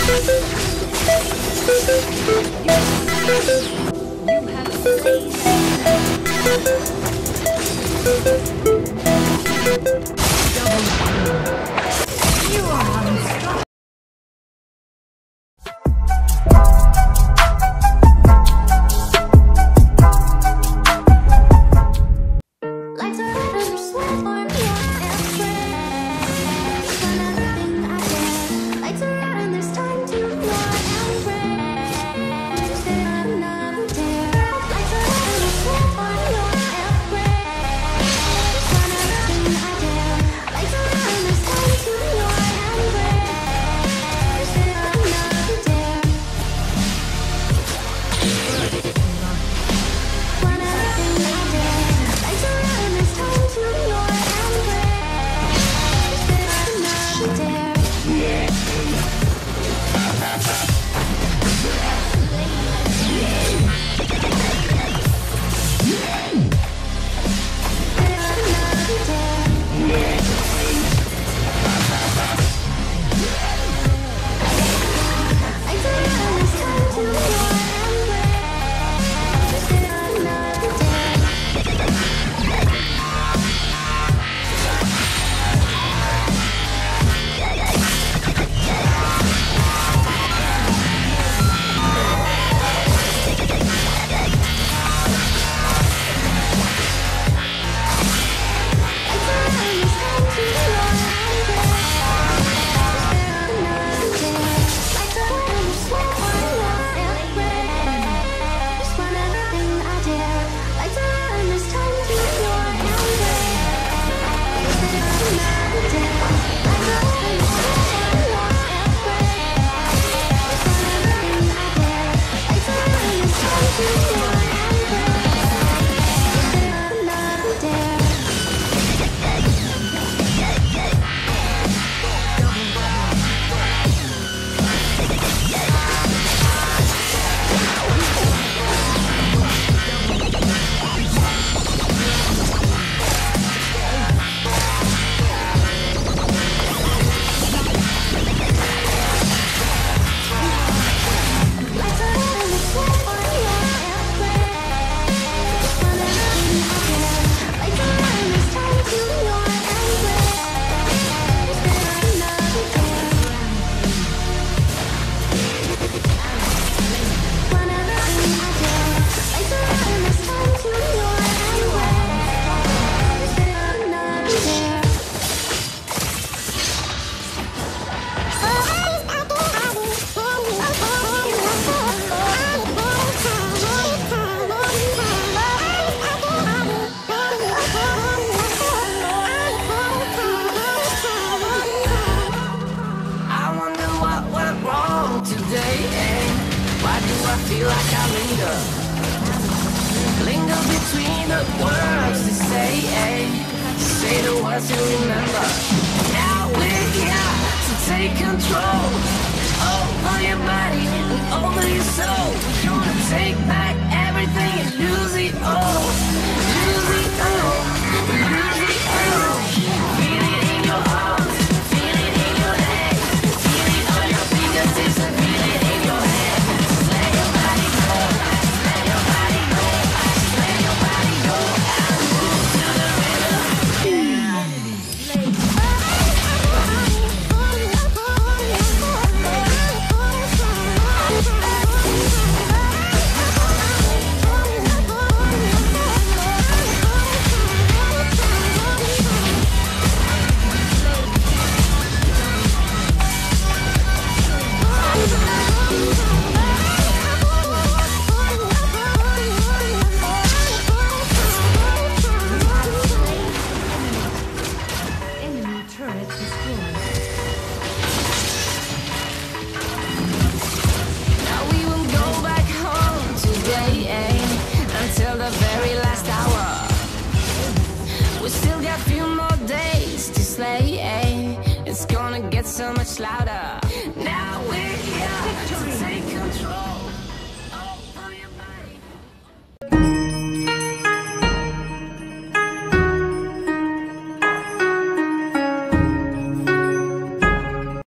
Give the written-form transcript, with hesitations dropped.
feel like I linger between the words to say the words to remember. Now we're here to take control over your body and over your soul. We're gonna take back everything and lose it all, lose it all, lose it all. Feel it in your arms, feel it in your legs, feel it on your fingertips and feel it in your head. Just let your body go, let your body go, just let your body go and move to the rhythm. Enemy turret destroyed. Now we will go back home today, until the very last hour. We still got a few more days to slay, It's gonna get so much louder. Now we're here to take control.